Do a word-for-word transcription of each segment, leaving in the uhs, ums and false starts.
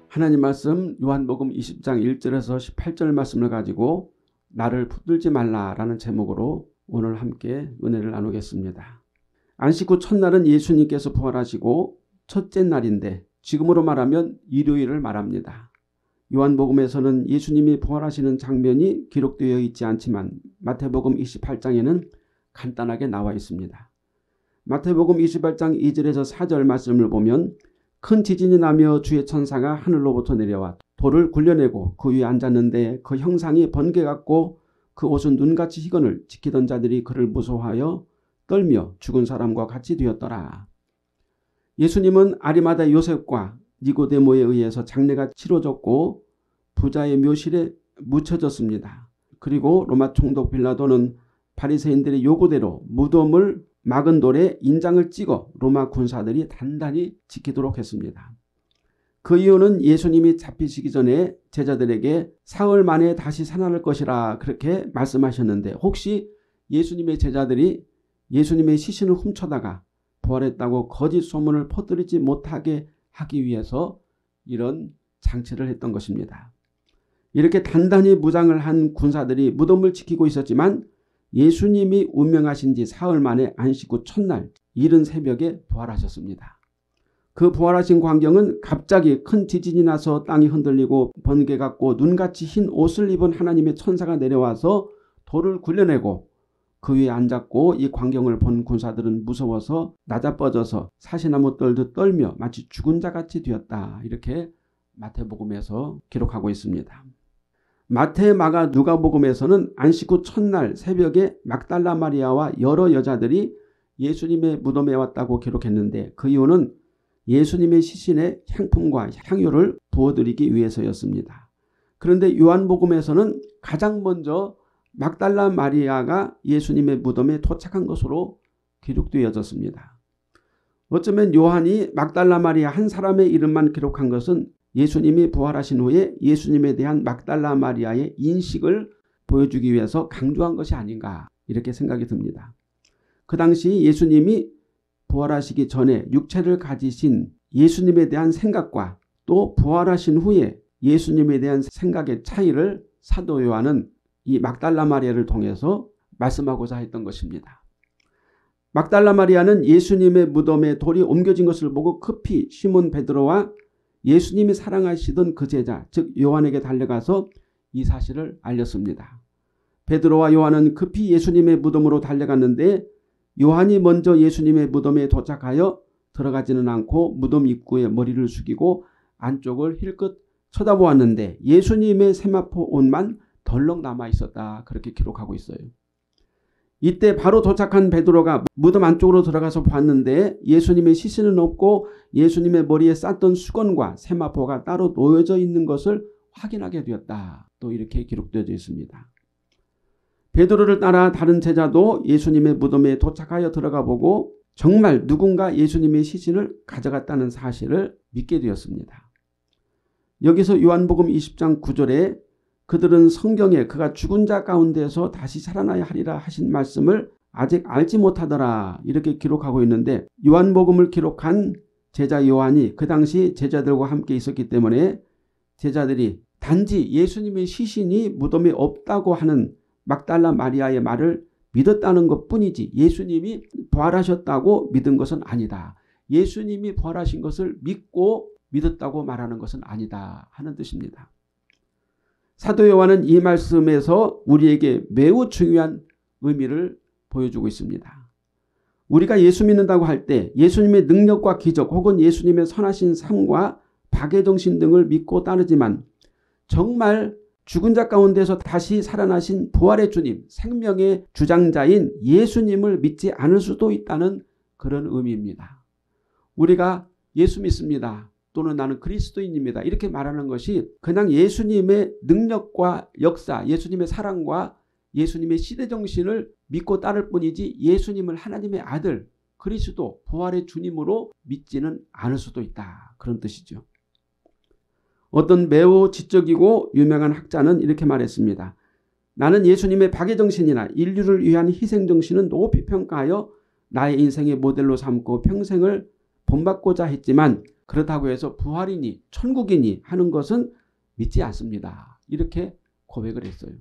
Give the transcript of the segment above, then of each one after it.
하나님 말씀 요한복음 이십 장 일 절에서 십팔 절 말씀을 가지고 나를 붙들지 말라라는 제목으로 오늘 함께 은혜를 나누겠습니다. 안식 후 첫날은 예수님께서 부활하시고 첫째 날인데 지금으로 말하면 일요일을 말합니다. 요한복음에서는 예수님이 부활하시는 장면이 기록되어 있지 않지만 마태복음 이십팔 장에는 간단하게 나와 있습니다. 마태복음 이십팔 장 이 절에서 사 절 말씀을 보면 큰 지진이 나며 주의 천사가 하늘로부터 내려와 돌을 굴려내고 그 위에 앉았는데 그 형상이 번개 같고 그 옷은 눈같이 희건을 지키던 자들이 그를 무서워하여 떨며 죽은 사람과 같이 되었더라. 예수님은 아리마다 요셉과 니고데모에 의해서 장례가 치러졌고 부자의 묘실에 묻혀졌습니다. 그리고 로마 총독 빌라도는 바리새인들의 요구대로 무덤을 막은 돌에 인장을 찍어 로마 군사들이 단단히 지키도록 했습니다. 그 이유는 예수님이 잡히시기 전에 제자들에게 사흘 만에 다시 살아날 것이라 그렇게 말씀하셨는데 혹시 예수님의 제자들이 예수님의 시신을 훔쳐다가 부활했다고 거짓 소문을 퍼뜨리지 못하게 하기 위해서 이런 장치를 했던 것입니다. 이렇게 단단히 무장을 한 군사들이 무덤을 지키고 있었지만 예수님이 운명하신 지 사흘 만에 안식 후 첫날 이른 새벽에 부활하셨습니다. 그 부활하신 광경은 갑자기 큰 지진이 나서 땅이 흔들리고 번개 같고 눈같이 흰 옷을 입은 하나님의 천사가 내려와서 돌을 굴려내고 그 위에 앉았고 이 광경을 본 군사들은 무서워서 나자빠져서 사시나무 떨듯 떨며 마치 죽은 자같이 되었다. 이렇게 마태복음에서 기록하고 있습니다. 마태, 마가, 누가복음에서는 안식 후 첫날 새벽에 막달라 마리아와 여러 여자들이 예수님의 무덤에 왔다고 기록했는데 그 이유는 예수님의 시신에 향품과 향유를 부어드리기 위해서였습니다. 그런데 요한복음에서는 가장 먼저 막달라 마리아가 예수님의 무덤에 도착한 것으로 기록되어졌습니다. 어쩌면 요한이 막달라 마리아 한 사람의 이름만 기록한 것은 예수님이 부활하신 후에 예수님에 대한 막달라 마리아의 인식을 보여주기 위해서 강조한 것이 아닌가 이렇게 생각이 듭니다. 그 당시 예수님이 부활하시기 전에 육체를 가지신 예수님에 대한 생각과 또 부활하신 후에 예수님에 대한 생각의 차이를 사도 요한은 이 막달라 마리아를 통해서 말씀하고자 했던 것입니다. 막달라 마리아는 예수님의 무덤에 돌이 옮겨진 것을 보고 급히 시몬 베드로와 예수님이 사랑하시던 그 제자 즉 요한에게 달려가서 이 사실을 알렸습니다. 베드로와 요한은 급히 예수님의 무덤으로 달려갔는데 요한이 먼저 예수님의 무덤에 도착하여 들어가지는 않고 무덤 입구에 머리를 숙이고 안쪽을 힐끗 쳐다보았는데 예수님의 세마포 옷만 덜렁 남아 있었다. 그렇게 기록하고 있어요. 이때 바로 도착한 베드로가 무덤 안쪽으로 들어가서 봤는데 예수님의 시신은 없고 예수님의 머리에 쌌던 수건과 세마포가 따로 놓여져 있는 것을 확인하게 되었다. 또 이렇게 기록되어 있습니다. 베드로를 따라 다른 제자도 예수님의 무덤에 도착하여 들어가 보고 정말 누군가 예수님의 시신을 가져갔다는 사실을 믿게 되었습니다. 여기서 요한복음 이십 장 구 절에 그들은 성경에 그가 죽은 자 가운데서 다시 살아나야 하리라 하신 말씀을 아직 알지 못하더라 이렇게 기록하고 있는데 요한복음을 기록한 제자 요한이 그 당시 제자들과 함께 있었기 때문에 제자들이 단지 예수님의 시신이 무덤에 없다고 하는 막달라 마리아의 말을 믿었다는 것뿐이지 예수님이 부활하셨다고 믿은 것은 아니다. 예수님이 부활하신 것을 믿고 믿었다고 말하는 것은 아니다 하는 뜻입니다. 사도 요한은 이 말씀에서 우리에게 매우 중요한 의미를 보여주고 있습니다. 우리가 예수 믿는다고 할 때 예수님의 능력과 기적 혹은 예수님의 선하신 삶과 박애정신 등을 믿고 따르지만 정말 죽은 자 가운데서 다시 살아나신 부활의 주님, 생명의 주장자인 예수님을 믿지 않을 수도 있다는 그런 의미입니다. 우리가 예수 믿습니다. 또는 나는 그리스도인입니다. 이렇게 말하는 것이 그냥 예수님의 능력과 역사, 예수님의 사랑과 예수님의 시대정신을 믿고 따를 뿐이지 예수님을 하나님의 아들, 그리스도, 부활의 주님으로 믿지는 않을 수도 있다. 그런 뜻이죠. 어떤 매우 지적이고 유명한 학자는 이렇게 말했습니다. 나는 예수님의 박애정신이나 인류를 위한 희생정신은 높이 평가하여 나의 인생의 모델로 삼고 평생을 본받고자 했지만 그렇다고 해서 부활이니 천국이니 하는 것은 믿지 않습니다. 이렇게 고백을 했어요.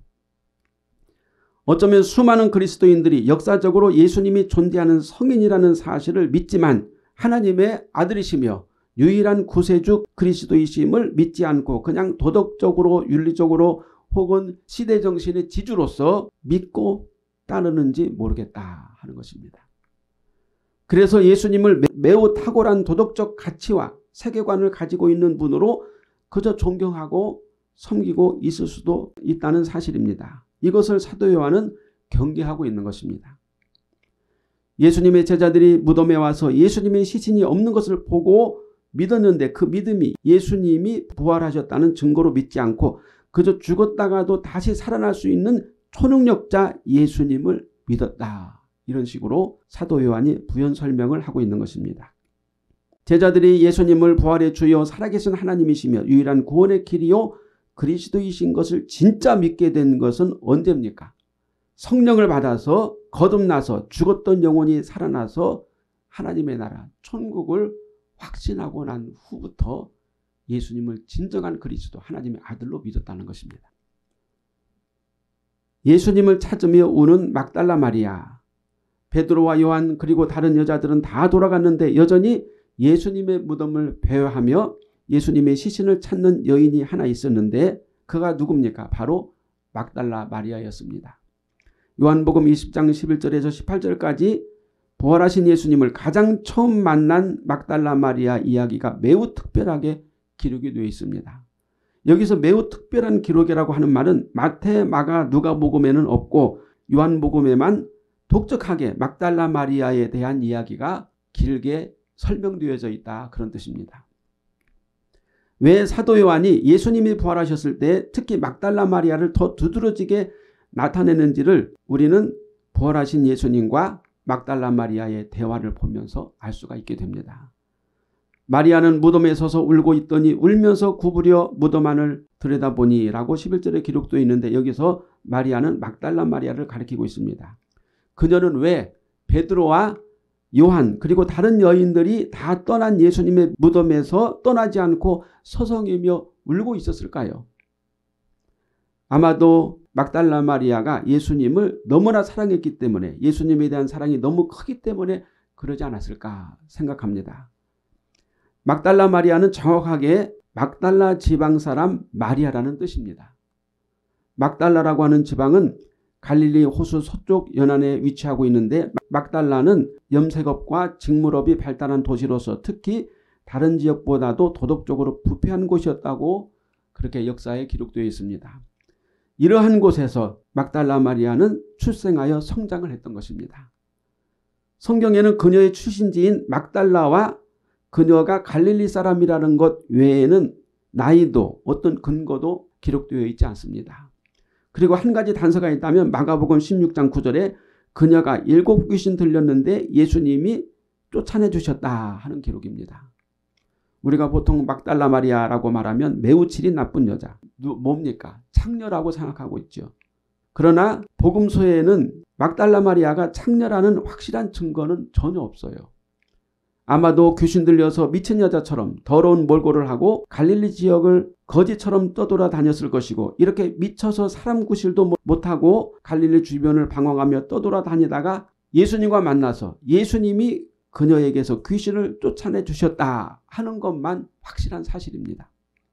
어쩌면 수많은 그리스도인들이 역사적으로 예수님이 존재하는 성인이라는 사실을 믿지만 하나님의 아들이시며 유일한 구세주 그리스도이심을 믿지 않고 그냥 도덕적으로 윤리적으로 혹은 시대정신의 지주로서 믿고 따르는지 모르겠다 하는 것입니다. 그래서 예수님을 매우 탁월한 도덕적 가치와 세계관을 가지고 있는 분으로 그저 존경하고 섬기고 있을 수도 있다는 사실입니다. 이것을 사도 요한은 경계하고 있는 것입니다. 예수님의 제자들이 무덤에 와서 예수님의 시신이 없는 것을 보고 믿었는데 그 믿음이 예수님이 부활하셨다는 증거로 믿지 않고 그저 죽었다가도 다시 살아날 수 있는 초능력자 예수님을 믿었다. 이런 식으로 사도 요한이 부연 설명을 하고 있는 것입니다. 제자들이 예수님을 부활의 주여 살아계신 하나님이시며 유일한 구원의 길이요 그리스도이신 것을 진짜 믿게 된 것은 언제입니까? 성령을 받아서 거듭나서 죽었던 영혼이 살아나서 하나님의 나라 천국을 확신하고 난 후부터 예수님을 진정한 그리스도 하나님의 아들로 믿었다는 것입니다. 예수님을 찾으며 우는 막달라 마리아, 베드로와 요한 그리고 다른 여자들은 다 돌아갔는데 여전히 예수님의 무덤을 배회하며 예수님의 시신을 찾는 여인이 하나 있었는데 그가 누굽니까? 바로 막달라 마리아였습니다. 요한복음 이십 장 십일 절에서 십팔 절까지 부활하신 예수님을 가장 처음 만난 막달라 마리아 이야기가 매우 특별하게 기록이 되어 있습니다. 여기서 매우 특별한 기록이라고 하는 말은 마태, 마가, 누가복음에는 없고 요한복음에만 독특하게 막달라 마리아에 대한 이야기가 길게 설명되어져 있다 그런 뜻입니다. 왜 사도 요한이 예수님이 부활하셨을 때 특히 막달라 마리아를 더 두드러지게 나타내는지를 우리는 부활하신 예수님과 막달라 마리아의 대화를 보면서 알 수가 있게 됩니다. 마리아는 무덤에 서서 울고 있더니 울면서 구부려 무덤 안을 들여다보니 라고 십일 절에 기록되어 있는데 여기서 마리아는 막달라 마리아를 가리키고 있습니다. 그녀는 왜 베드로와 요한 그리고 다른 여인들이 다 떠난 예수님의 무덤에서 떠나지 않고 서성이며 울고 있었을까요? 아마도 막달라 마리아가 예수님을 너무나 사랑했기 때문에 예수님에 대한 사랑이 너무 크기 때문에 그러지 않았을까 생각합니다. 막달라 마리아는 정확하게 막달라 지방 사람 마리아라는 뜻입니다. 막달라라고 하는 지방은 갈릴리 호수 서쪽 연안에 위치하고 있는데 막달라는 염색업과 직물업이 발달한 도시로서 특히 다른 지역보다도 도덕적으로 부패한 곳이었다고 그렇게 역사에 기록되어 있습니다. 이러한 곳에서 막달라 마리아는 출생하여 성장을 했던 것입니다. 성경에는 그녀의 출신지인 막달라와 그녀가 갈릴리 사람이라는 것 외에는 나이도 어떤 근거도 기록되어 있지 않습니다. 그리고 한 가지 단서가 있다면 마가복음 십육 장 구 절에 그녀가 일곱 귀신 들렸는데 예수님이 쫓아내 주셨다 하는 기록입니다. 우리가 보통 막달라 마리아라고 말하면 매우 질이 나쁜 여자, 뭡니까? 창녀라고 생각하고 있죠. 그러나 복음서에는 막달라 마리아가 창녀라는 확실한 증거는 전혀 없어요. 아마도 귀신 들려서 미친 여자처럼 더러운 몰골을 하고 갈릴리 지역을 거지처럼 떠돌아다녔을 것이고 이렇게 미쳐서 사람 구실도 못하고 갈릴리 주변을 방황하며 떠돌아다니다가 예수님과 만나서 예수님이 그녀에게서 귀신을 쫓아내 주셨다 하는 것만 확실한 사실입니다.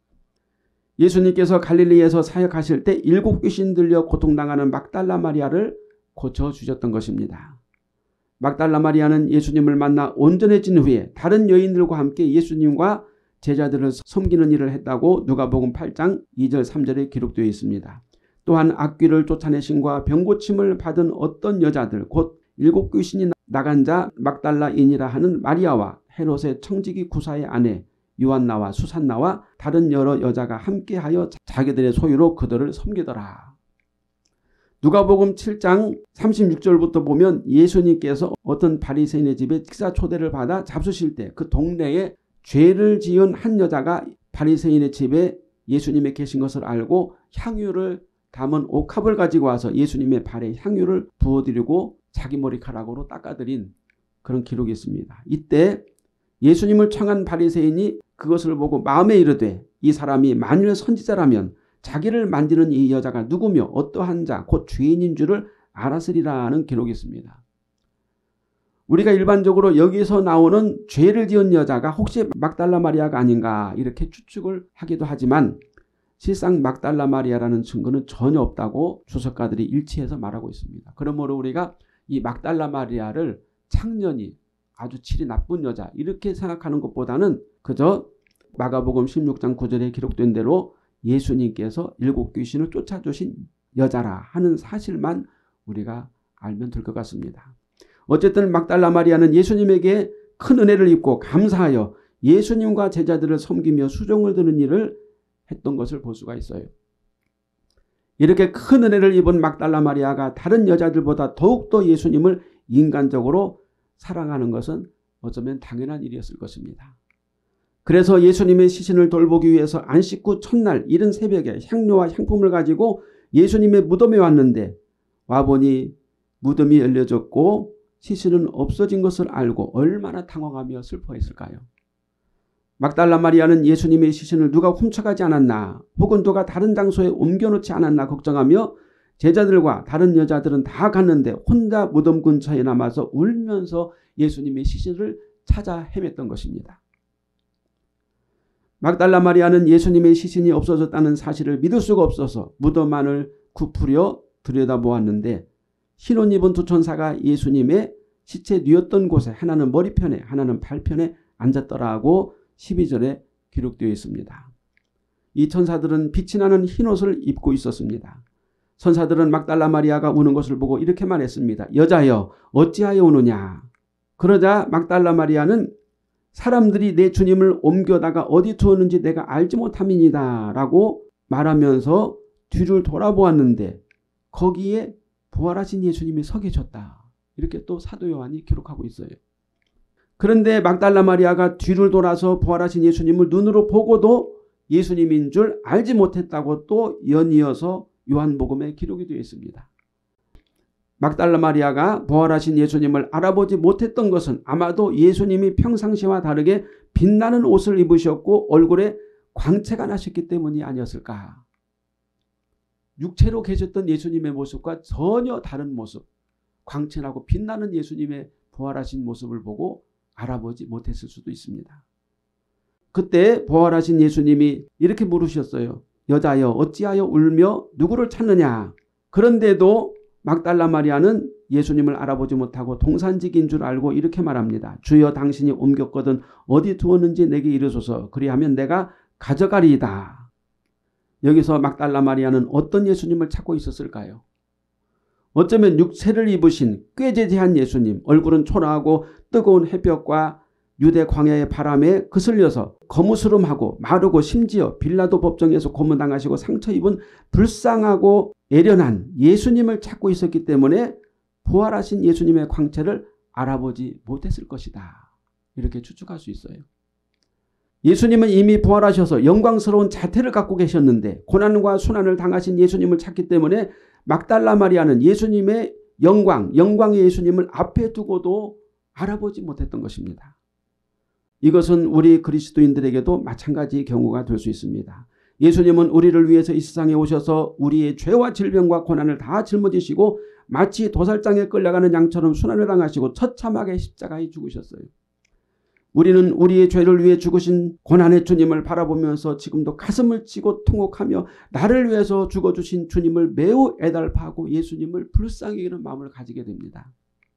예수님께서 갈릴리에서 사역하실 때 일곱 귀신 들려 고통당하는 막달라 마리아를 고쳐주셨던 것입니다. 막달라 마리아는 예수님을 만나 온전해진 후에 다른 여인들과 함께 예수님과 제자들을 섬기는 일을 했다고 누가복음 팔 장 이 절 삼 절에 기록되어 있습니다. 또한 악귀를 쫓아내심과 병고침을 받은 어떤 여자들 곧 일곱 귀신이 나간 자 막달라인이라 하는 마리아와 헤롯의 청지기 구사의 아내 요한나와 수산나와 다른 여러 여자가 함께하여 자기들의 소유로 그들을 섬기더라. 누가복음 칠 장 삼십육 절부터 보면 예수님께서 어떤 바리새인의 집에 식사 초대를 받아 잡수실 때 그 동네에 죄를 지은 한 여자가 바리새인의 집에 예수님이 계신 것을 알고 향유를 담은 옥합을 가지고 와서 예수님의 발에 향유를 부어드리고 자기 머리카락으로 닦아드린 그런 기록이 있습니다. 이때 예수님을 청한 바리새인이 그것을 보고 마음에 이르되 이 사람이 만일 선지자라면 자기를 만지는 이 여자가 누구며 어떠한 자 곧 죄인인 줄을 알았으리라는 기록이 있습니다. 우리가 일반적으로 여기서 나오는 죄를 지은 여자가 혹시 막달라 마리아가 아닌가 이렇게 추측을 하기도 하지만 실상 막달라 마리아라는 증거는 전혀 없다고 주석가들이 일치해서 말하고 있습니다. 그러므로 우리가 이 막달라 마리아를 창년이 아주 질이 나쁜 여자 이렇게 생각하는 것보다는 그저 마가복음 십육 장 구 절에 기록된 대로 예수님께서 일곱 귀신을 쫓아주신 여자라 하는 사실만 우리가 알면 될 것 같습니다. 어쨌든 막달라 마리아는 예수님에게 큰 은혜를 입고 감사하여 예수님과 제자들을 섬기며 수종을 드는 일을 했던 것을 볼 수가 있어요. 이렇게 큰 은혜를 입은 막달라 마리아가 다른 여자들보다 더욱더 예수님을 인간적으로 사랑하는 것은 어쩌면 당연한 일이었을 것입니다. 그래서 예수님의 시신을 돌보기 위해서 안식 후 첫날 이른 새벽에 향료와 향품을 가지고 예수님의 무덤에 왔는데 와보니 무덤이 열려졌고 시신은 없어진 것을 알고 얼마나 당황하며 슬퍼했을까요? 막달라 마리아는 예수님의 시신을 누가 훔쳐가지 않았나 혹은 누가 다른 장소에 옮겨놓지 않았나 걱정하며 제자들과 다른 여자들은 다 갔는데 혼자 무덤 근처에 남아서 울면서 예수님의 시신을 찾아 헤맸던 것입니다. 막달라 마리아는 예수님의 시신이 없어졌다는 사실을 믿을 수가 없어서 무덤 안을 굽으려 들여다보았는데 흰옷 입은 두 천사가 예수님의 시체 뉘었던 곳에 하나는 머리편에 하나는 발편에 앉았더라고 십이 절에 기록되어 있습니다. 이 천사들은 빛이 나는 흰옷을 입고 있었습니다. 천사들은 막달라 마리아가 우는 것을 보고 이렇게 말했습니다. 여자여 어찌하여 우느냐. 그러자 막달라 마리아는 사람들이 내 주님을 옮겨다가 어디 두었는지 내가 알지 못함이니다 라고 말하면서 뒤를 돌아보았는데 거기에 부활하신 예수님이 서 계셨다. 이렇게 또 사도 요한이 기록하고 있어요. 그런데 막달라 마리아가 뒤를 돌아서 부활하신 예수님을 눈으로 보고도 예수님인 줄 알지 못했다고 또 연이어서 요한복음에 기록이 되어 있습니다. 막달라 마리아가 부활하신 예수님을 알아보지 못했던 것은 아마도 예수님이 평상시와 다르게 빛나는 옷을 입으셨고 얼굴에 광채가 나셨기 때문이 아니었을까. 육체로 계셨던 예수님의 모습과 전혀 다른 모습, 광채나고 빛나는 예수님의 부활하신 모습을 보고 알아보지 못했을 수도 있습니다. 그때 부활하신 예수님이 이렇게 물으셨어요. 여자여 어찌하여 울며 누구를 찾느냐. 그런데도 막달라 마리아는 예수님을 알아보지 못하고 동산직인 줄 알고 이렇게 말합니다. 주여 당신이 옮겼거든 어디 두었는지 내게 이르소서. 그리하면 내가 가져가리이다. 여기서 막달라 마리아는 어떤 예수님을 찾고 있었을까요? 어쩌면 육체를 입으신 꾀죄죄한 예수님, 얼굴은 초라하고 뜨거운 햇볕과 유대 광야의 바람에 그슬려서 거무스름하고 마르고 심지어 빌라도 법정에서 고문당하시고 상처 입은 불쌍하고 애련한 예수님을 찾고 있었기 때문에 부활하신 예수님의 광채를 알아보지 못했을 것이다. 이렇게 추측할 수 있어요. 예수님은 이미 부활하셔서 영광스러운 자태를 갖고 계셨는데 고난과 순환을 당하신 예수님을 찾기 때문에 막달라 마리아는 예수님의 영광, 영광의 예수님을 앞에 두고도 알아보지 못했던 것입니다. 이것은 우리 그리스도인들에게도 마찬가지의 경우가 될 수 있습니다. 예수님은 우리를 위해서 이 세상에 오셔서 우리의 죄와 질병과 고난을 다 짊어지시고 마치 도살장에 끌려가는 양처럼 순환을 당하시고 처참하게 십자가에 죽으셨어요. 우리는 우리의 죄를 위해 죽으신 고난의 주님을 바라보면서 지금도 가슴을 치고 통곡하며 나를 위해서 죽어주신 주님을 매우 애달파하고 예수님을 불쌍히 여기는 마음을 가지게 됩니다.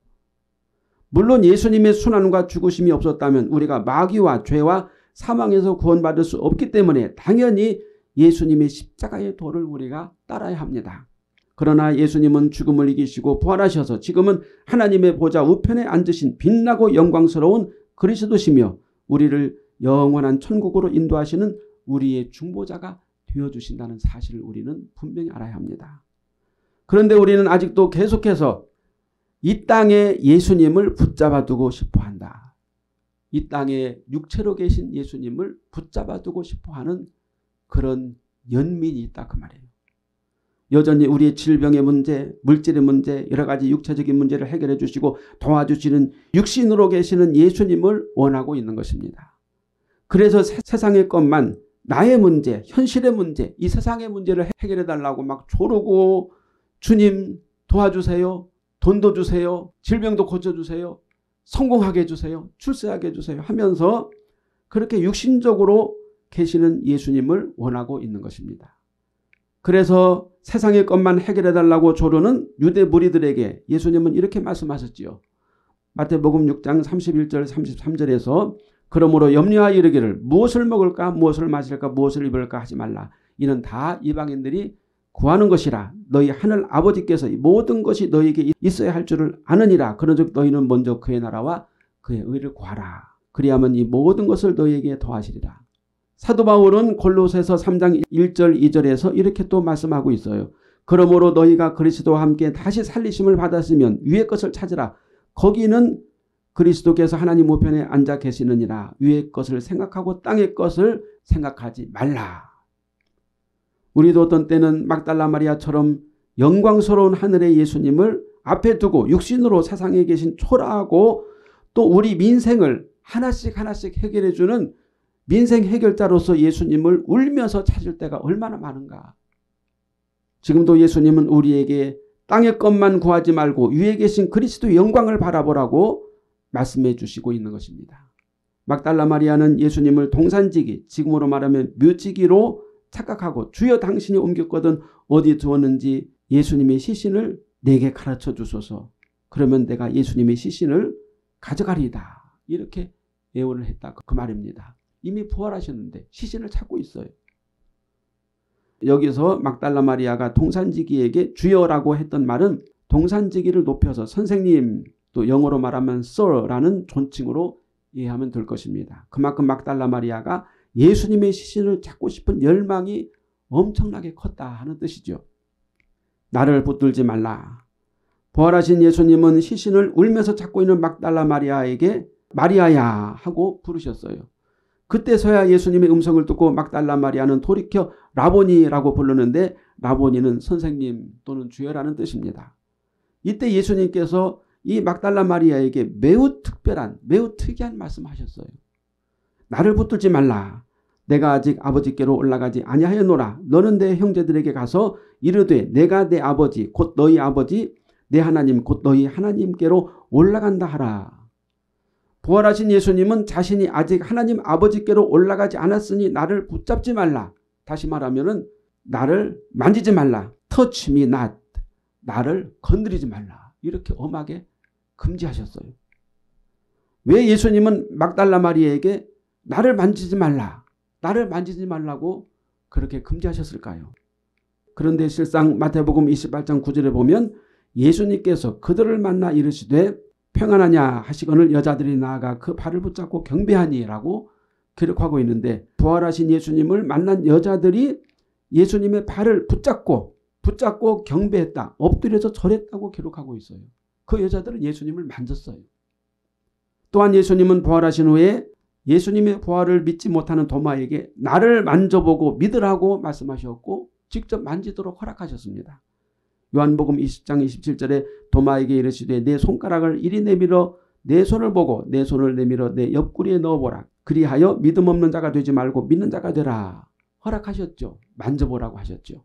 물론 예수님의 순환과 죽으심이 없었다면 우리가 마귀와 죄와 사망에서 구원받을 수 없기 때문에 당연히 예수님의 십자가의 도를 우리가 따라야 합니다. 그러나 예수님은 죽음을 이기시고 부활하셔서 지금은 하나님의 보좌 우편에 앉으신 빛나고 영광스러운 그리스도시며 우리를 영원한 천국으로 인도하시는 우리의 중보자가 되어주신다는 사실을 우리는 분명히 알아야 합니다. 그런데 우리는 아직도 계속해서 이 땅에 예수님을 붙잡아 두고 싶어한다. 이 땅에 육체로 계신 예수님을 붙잡아 두고 싶어하는 그런 연민이 있다 그 말이에요. 여전히 우리의 질병의 문제, 물질의 문제, 여러 가지 육체적인 문제를 해결해 주시고 도와주시는 육신으로 계시는 예수님을 원하고 있는 것입니다. 그래서 세상의 것만 나의 문제, 현실의 문제, 이 세상의 문제를 해결해 달라고 막 조르고 주님 도와주세요. 돈도 주세요. 질병도 고쳐주세요. 성공하게 해주세요. 출세하게 해주세요 하면서 그렇게 육신적으로 계시는 예수님을 원하고 있는 것입니다. 그래서 세상의 것만 해결해 달라고 조르는 유대 무리들에게 예수님은 이렇게 말씀하셨지요. 마태복음 육 장 삼십일 절 삼십삼 절에서 그러므로 염려하여 이르기를 무엇을 먹을까 무엇을 마실까 무엇을 입을까 하지 말라. 이는 다 이방인들이 구하는 것이라. 너희 하늘 아버지께서 모든 것이 너희에게 있어야 할 줄을 아느니라. 그런즉 너희는 먼저 그의 나라와 그의 의를 구하라. 그리하면 이 모든 것을 너희에게 더하시리라. 사도 바울은 골로새서 삼 장 일 절 이 절에서 이렇게 또 말씀하고 있어요. 그러므로 너희가 그리스도와 함께 다시 살리심을 받았으면 위의 것을 찾으라. 거기는 그리스도께서 하나님 우편에 앉아 계시느니라. 위의 것을 생각하고 땅의 것을 생각하지 말라. 우리도 어떤 때는 막달라 마리아처럼 영광스러운 하늘의 예수님을 앞에 두고 육신으로 세상에 계신 초라하고 또 우리 민생을 하나씩 하나씩 해결해 주는 민생 해결자로서 예수님을 울면서 찾을 때가 얼마나 많은가. 지금도 예수님은 우리에게 땅의 것만 구하지 말고 위에 계신 그리스도의 영광을 바라보라고 말씀해 주시고 있는 것입니다. 막달라 마리아는 예수님을 동산지기, 지금으로 말하면 묘지기로 착각하고 주여 당신이 옮겼거든 어디 두었는지 예수님의 시신을 내게 가르쳐 주소서. 그러면 내가 예수님의 시신을 가져가리이다. 이렇게 예언을 했다. 그 말입니다. 이미 부활하셨는데 시신을 찾고 있어요. 여기서 막달라 마리아가 동산지기에게 주여라고 했던 말은 동산지기를 높여서 선생님, 또 영어로 말하면 Sir라는 존칭으로 이해하면 될 것입니다. 그만큼 막달라 마리아가 예수님의 시신을 찾고 싶은 열망이 엄청나게 컸다 하는 뜻이죠. 나를 붙들지 말라. 부활하신 예수님은 시신을 울면서 찾고 있는 막달라 마리아에게 마리아야 하고 부르셨어요. 그때서야 예수님의 음성을 듣고 막달라 마리아는 돌이켜 라보니라고 부르는데 라보니는 선생님 또는 주여라는 뜻입니다. 이때 예수님께서 이 막달라 마리아에게 매우 특별한 매우 특이한 말씀하셨어요. 나를 붙들지 말라. 내가 아직 아버지께로 올라가지 아니하였노라. 너는 내 형제들에게 가서 이르되 내가 내 아버지 곧 너희 아버지 내 하나님 곧 너희 하나님께로 올라간다 하라. 부활하신 예수님은 자신이 아직 하나님 아버지께로 올라가지 않았으니 나를 붙잡지 말라. 다시 말하면 나를 만지지 말라. Touch me not. 나를 건드리지 말라. 이렇게 엄하게 금지하셨어요. 왜 예수님은 막달라 마리아에게 나를 만지지 말라. 나를 만지지 말라고 그렇게 금지하셨을까요? 그런데 실상 마태복음 이십팔 장 구 절에 보면 예수님께서 그들을 만나 이르시되 평안하냐 하시거늘 여자들이 나아가 그 발을 붙잡고 경배하니 라고 기록하고 있는데 부활하신 예수님을 만난 여자들이 예수님의 발을 붙잡고 붙잡고 경배했다. 엎드려서 절했다고 기록하고 있어요. 그 여자들은 예수님을 만졌어요. 또한 예수님은 부활하신 후에 예수님의 부활을 믿지 못하는 도마에게 나를 만져보고 믿으라고 말씀하셨고 직접 만지도록 허락하셨습니다. 요한복음 이십 장 이십칠 절에 도마에게 이르시되 내 손가락을 이리 내밀어 내 손을 보고 내 손을 내밀어 내 옆구리에 넣어보라. 그리하여 믿음 없는 자가 되지 말고 믿는 자가 되라. 허락하셨죠. 만져보라고 하셨죠.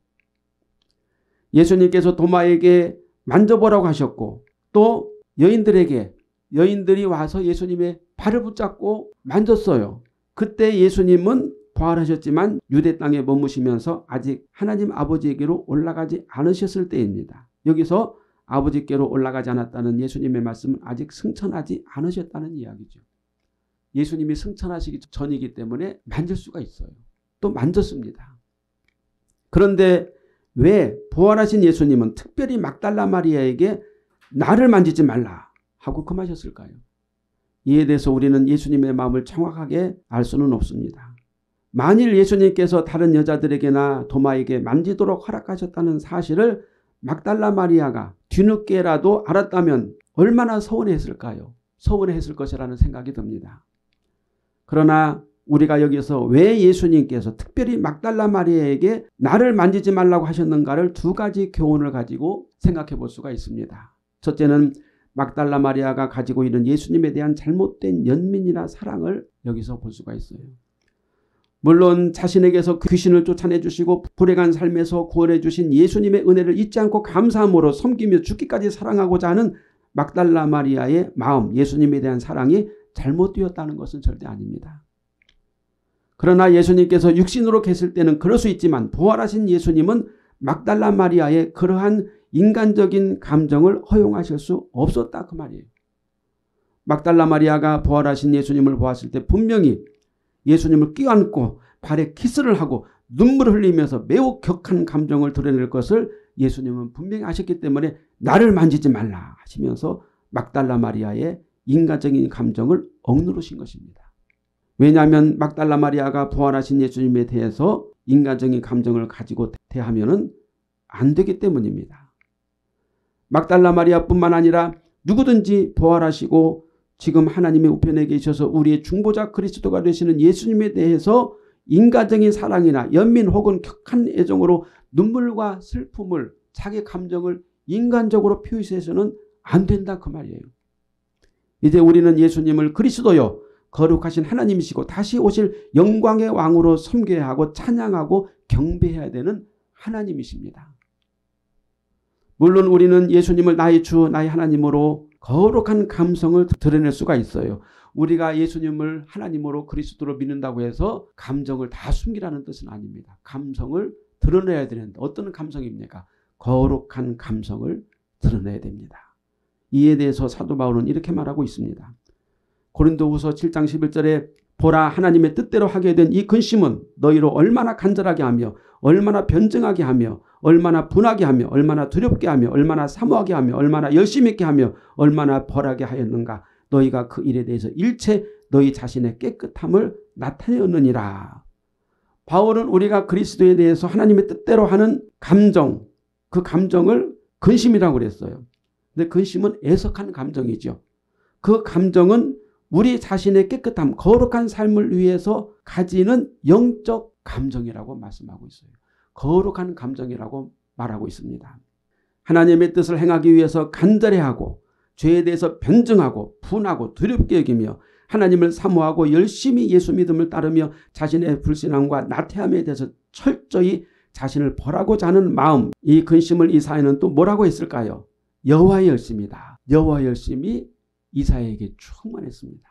예수님께서 도마에게 만져보라고 하셨고 또 여인들에게 여인들이 와서 예수님의 발을 붙잡고 만졌어요. 그때 예수님은 부활하셨지만 유대 땅에 머무시면서 아직 하나님 아버지에게로 올라가지 않으셨을 때입니다. 여기서 아버지께로 올라가지 않았다는 예수님의 말씀은 아직 승천하지 않으셨다는 이야기죠. 예수님이 승천하시기 전이기 때문에 만질 수가 있어요. 또 만졌습니다. 그런데 왜 부활하신 예수님은 특별히 막달라 마리아에게 나를 만지지 말라 하고 금하셨을까요? 이에 대해서 우리는 예수님의 마음을 정확하게 알 수는 없습니다. 만일 예수님께서 다른 여자들에게나 도마에게 만지도록 허락하셨다는 사실을 막달라 마리아가 뒤늦게라도 알았다면 얼마나 서운했을까요? 서운했을 것이라는 생각이 듭니다. 그러나 우리가 여기서 왜 예수님께서 특별히 막달라 마리아에게 나를 만지지 말라고 하셨는가를 두 가지 교훈을 가지고 생각해 볼 수가 있습니다. 첫째는 막달라 마리아가 가지고 있는 예수님에 대한 잘못된 연민이나 사랑을 여기서 볼 수가 있어요. 물론 자신에게서 귀신을 쫓아내 주시고 불행한 삶에서 구원해 주신 예수님의 은혜를 잊지 않고 감사함으로 섬기며 죽기까지 사랑하고자 하는 막달라 마리아의 마음, 예수님에 대한 사랑이 잘못되었다는 것은 절대 아닙니다. 그러나 예수님께서 육신으로 계실 때는 그럴 수 있지만 부활하신 예수님은 막달라 마리아의 그러한 인간적인 감정을 허용하실 수 없었다 그 말이에요. 막달라 마리아가 부활하신 예수님을 보았을 때 분명히 예수님을 껴안고 발에 키스를 하고 눈물을 흘리면서 매우 격한 감정을 드러낼 것을 예수님은 분명히 아셨기 때문에 나를 만지지 말라 하시면서 막달라 마리아의 인간적인 감정을 억누르신 것입니다. 왜냐하면 막달라 마리아가 부활하신 예수님에 대해서 인간적인 감정을 가지고 대하면 안 되기 때문입니다. 막달라 마리아뿐만 아니라 누구든지 부활하시고 지금 하나님의 우편에 계셔서 우리의 중보자 그리스도가 되시는 예수님에 대해서 인간적인 사랑이나 연민 혹은 격한 애정으로 눈물과 슬픔을 자기 감정을 인간적으로 표시해서는 안 된다 그 말이에요. 이제 우리는 예수님을 그리스도요 거룩하신 하나님이시고 다시 오실 영광의 왕으로 섬겨야 하고 찬양하고 경배해야 되는 하나님이십니다. 물론 우리는 예수님을 나의 주 나의 하나님으로 거룩한 감성을 드러낼 수가 있어요. 우리가 예수님을 하나님으로 그리스도로 믿는다고 해서 감정을 다 숨기라는 뜻은 아닙니다. 감성을 드러내야 되는데 어떤 감성입니까? 거룩한 감성을 드러내야 됩니다. 이에 대해서 사도 바울은 이렇게 말하고 있습니다. 고린도후서 칠 장 십일 절에 보라 하나님의 뜻대로 하게 된 이 근심은 너희로 얼마나 간절하게 하며 얼마나 변증하게 하며 얼마나 분하게 하며 얼마나 두렵게 하며 얼마나 사모하게 하며 얼마나 열심히 있게 하며 얼마나 벌하게 하였는가. 너희가 그 일에 대해서 일체 너희 자신의 깨끗함을 나타내었느니라. 바울은 우리가 그리스도에 대해서 하나님의 뜻대로 하는 감정, 그 감정을 근심이라고 그랬어요. 근데 근심은 애석한 감정이죠. 그 감정은 우리 자신의 깨끗함, 거룩한 삶을 위해서 가지는 영적 감정이라고 말씀하고 있어요. 거룩한 감정이라고 말하고 있습니다. 하나님의 뜻을 행하기 위해서 간절해하고 죄에 대해서 변증하고 분하고 두렵게 여기며 하나님을 사모하고 열심히 예수 믿음을 따르며 자신의 불신앙과 나태함에 대해서 철저히 자신을 벌하고자 하는 마음, 이 근심을 이사야는 또 뭐라고 했을까요? 여호와의 열심이다. 여호와의 열심이 이사야에게 충만했습니다.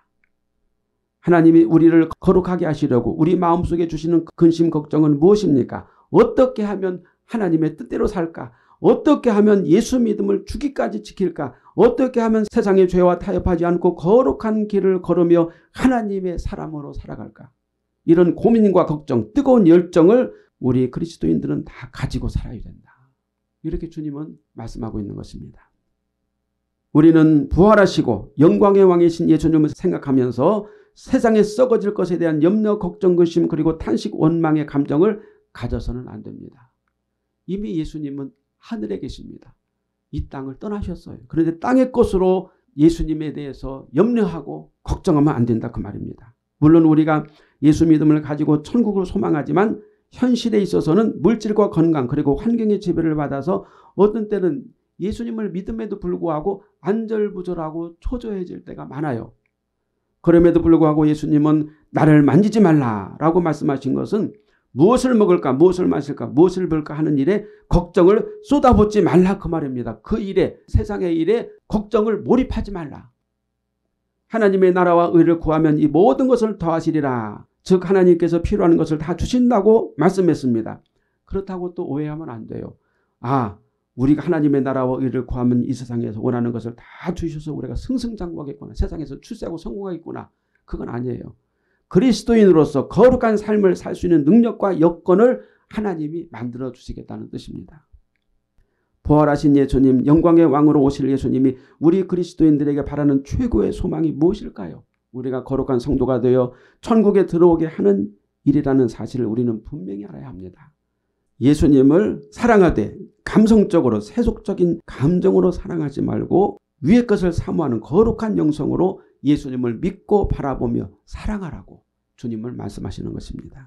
하나님이 우리를 거룩하게 하시려고 우리 마음속에 주시는 근심 걱정은 무엇입니까? 어떻게 하면 하나님의 뜻대로 살까? 어떻게 하면 예수 믿음을 죽기까지 지킬까? 어떻게 하면 세상의 죄와 타협하지 않고 거룩한 길을 걸으며 하나님의 사람으로 살아갈까? 이런 고민과 걱정, 뜨거운 열정을 우리 그리스도인들은 다 가지고 살아야 된다. 이렇게 주님은 말씀하고 있는 것입니다. 우리는 부활하시고 영광의 왕이신 예수님을 생각하면서 세상에 썩어질 것에 대한 염려, 걱정, 근심 그리고 탄식, 원망의 감정을 가져서는 안 됩니다. 이미 예수님은 하늘에 계십니다. 이 땅을 떠나셨어요. 그런데 땅의 것으로 예수님에 대해서 염려하고 걱정하면 안 된다 그 말입니다. 물론 우리가 예수 믿음을 가지고 천국을 소망하지만 현실에 있어서는 물질과 건강 그리고 환경의 지배를 받아서 어떤 때는 예수님을 믿음에도 불구하고 안절부절하고 초조해질 때가 많아요. 그럼에도 불구하고 예수님은 나를 만지지 말라라고 말씀하신 것은 무엇을 먹을까 무엇을 마실까 무엇을 볼까 하는 일에 걱정을 쏟아붓지 말라 그 말입니다. 그 일에 세상의 일에 걱정을 몰입하지 말라. 하나님의 나라와 의를 구하면 이 모든 것을 더하시리라. 즉 하나님께서 필요한 것을 다 주신다고 말씀했습니다. 그렇다고 또 오해하면 안 돼요. 아 우리가 하나님의 나라와 의를 구하면 이 세상에서 원하는 것을 다 주셔서 우리가 승승장구하겠구나. 세상에서 출세하고 성공하겠구나. 그건 아니에요. 그리스도인으로서 거룩한 삶을 살 수 있는 능력과 여건을 하나님이 만들어 주시겠다는 뜻입니다. 부활하신 예수님, 영광의 왕으로 오실 예수님이 우리 그리스도인들에게 바라는 최고의 소망이 무엇일까요? 우리가 거룩한 성도가 되어 천국에 들어오게 하는 일이라는 사실을 우리는 분명히 알아야 합니다. 예수님을 사랑하되 감성적으로 세속적인 감정으로 사랑하지 말고 위의 것을 사모하는 거룩한 영성으로 예수님을 믿고 바라보며 사랑하라고 주님을 말씀하시는 것입니다.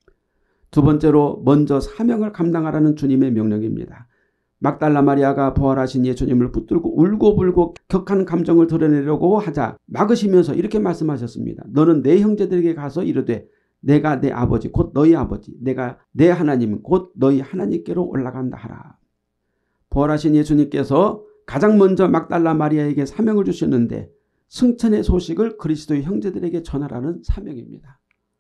두 번째로 먼저 사명을 감당하라는 주님의 명령입니다. 막달라 마리아가 부활하신 예수님을 붙들고 울고불고 격한 감정을 드러내려고 하자 막으시면서 이렇게 말씀하셨습니다. 너는 내 형제들에게 가서 이르되 내가 내 아버지 곧 너희 아버지 내가 내 하나님 곧 너희 하나님께로 올라간다 하라. 부활하신 예수님께서 가장 먼저 막달라 마리아에게 사명을 주셨는데 승천의 소식을 그리스도의 형제들에게 전하라는 사명입니다.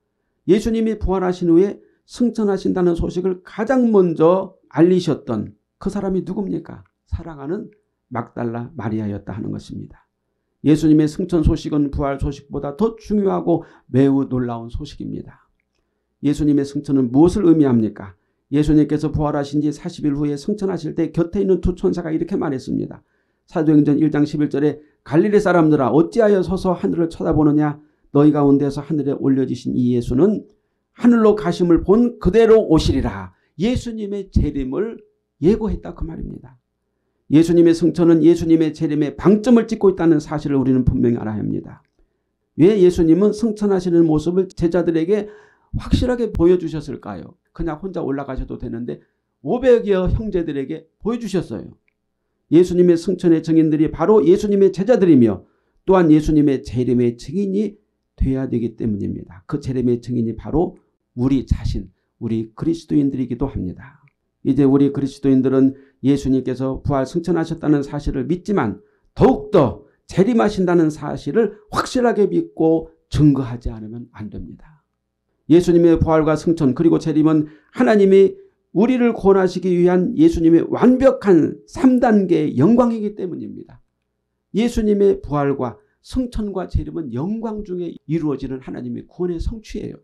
예수님이 부활하신 후에 승천하신다는 소식을 가장 먼저 알리셨던 그 사람이 누굽니까? 사랑하는 막달라 마리아였다 하는 것입니다. 예수님의 승천 소식은 부활 소식보다 더 중요하고 매우 놀라운 소식입니다. 예수님의 승천은 무엇을 의미합니까? 예수님께서 부활하신 지 사십 일 후에 승천하실 때 곁에 있는 두 천사가 이렇게 말했습니다. 사도행전 일 장 십일 절에 갈릴리 사람들아 어찌하여 서서 하늘을 쳐다보느냐 너희 가운데서 하늘에 올려지신 이 예수는 하늘로 가심을 본 그대로 오시리라. 예수님의 재림을 예고했다 그 말입니다. 예수님의 승천은 예수님의 재림에 방점을 찍고 있다는 사실을 우리는 분명히 알아야 합니다. 왜 예수님은 승천하시는 모습을 제자들에게 확실하게 보여주셨을까요? 그냥 혼자 올라가셔도 되는데 오백여 형제들에게 보여주셨어요. 예수님의 승천의 증인들이 바로 예수님의 제자들이며 또한 예수님의 재림의 증인이 돼야 되기 때문입니다. 그 재림의 증인이 바로 우리 자신, 우리 그리스도인들이기도 합니다. 이제 우리 그리스도인들은 예수님께서 부활 승천하셨다는 사실을 믿지만 더욱더 재림하신다는 사실을 확실하게 믿고 증거하지 않으면 안 됩니다. 예수님의 부활과 승천 그리고 재림은 하나님이 우리를 구원하시기 위한 예수님의 완벽한 삼 단계의 영광이기 때문입니다. 예수님의 부활과 승천과 재림은 영광 중에 이루어지는 하나님의 구원의 성취예요.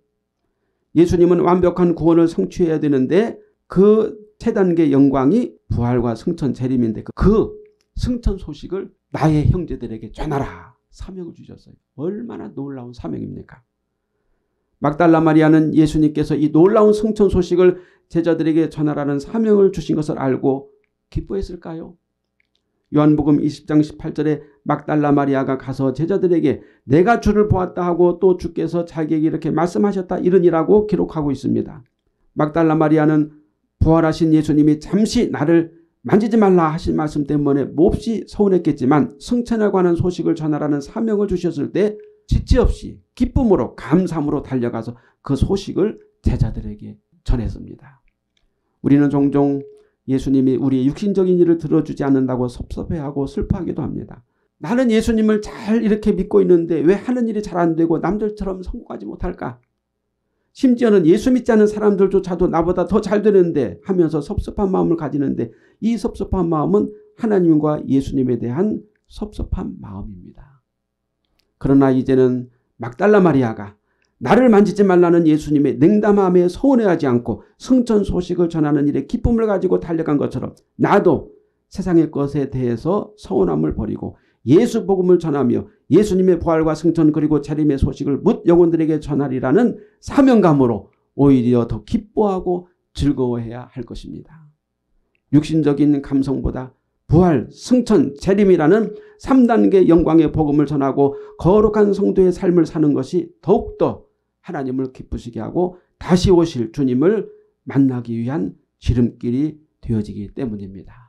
예수님은 완벽한 구원을 성취해야 되는데 그 세 단계 영광이 부활과 승천 재림인데 그 승천 소식을 나의 형제들에게 전하라. 사명을 주셨어요. 얼마나 놀라운 사명입니까? 막달라 마리아는 예수님께서 이 놀라운 승천 소식을 제자들에게 전하라는 사명을 주신 것을 알고 기뻐했을까요? 요한복음 이십 장 십팔 절에 막달라 마리아가 가서 제자들에게 내가 주를 보았다 하고 또 주께서 자기에게 이렇게 말씀하셨다 이르니라고 기록하고 있습니다. 막달라 마리아는 부활하신 예수님이 잠시 나를 만지지 말라 하신 말씀 때문에 몹시 서운했겠지만 승천에 관한 소식을 전하라는 사명을 주셨을 때 지체 없이 기쁨으로 감사함으로 달려가서 그 소식을 제자들에게 전했습니다. 우리는 종종 예수님이 우리의 육신적인 일을 들어주지 않는다고 섭섭해하고 슬퍼하기도 합니다. 나는 예수님을 잘 이렇게 믿고 있는데 왜 하는 일이 잘 안 되고 남들처럼 성공하지 못할까? 심지어는 예수 믿지 않는 사람들조차도 나보다 더 잘 되는데 하면서 섭섭한 마음을 가지는데 이 섭섭한 마음은 하나님과 예수님에 대한 섭섭한 마음입니다. 그러나 이제는 막달라 마리아가 나를 만지지 말라는 예수님의 냉담함에 서운해하지 않고 승천 소식을 전하는 일에 기쁨을 가지고 달려간 것처럼 나도 세상의 것에 대해서 서운함을 버리고 예수 복음을 전하며 예수님의 부활과 승천 그리고 재림의 소식을 뭇 영혼들에게 전하리라는 사명감으로 오히려 더 기뻐하고 즐거워해야 할 것입니다. 육신적인 감성보다 부활, 승천, 재림이라는 삼 단계 영광의 복음을 전하고 거룩한 성도의 삶을 사는 것이 더욱더 하나님을 기쁘시게 하고 다시 오실 주님을 만나기 위한 지름길이 되어지기 때문입니다.